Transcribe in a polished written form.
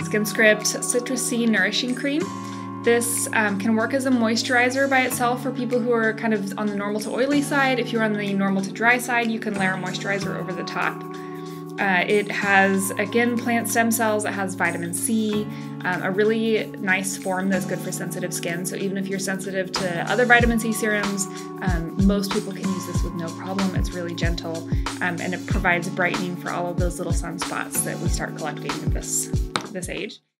Skin Script Citrusy Nourishing Cream. This can work as a moisturizer by itself for people who are kind of on the normal to oily side. If you're on the normal to dry side, you can layer a moisturizer over the top. It has, again, plant stem cells. It has vitamin C, a really nice form that's good for sensitive skin. So even if you're sensitive to other vitamin C serums, most people can use this with no problem. It's really gentle, and it provides brightening for all of those little sunspots that we start collecting at this age.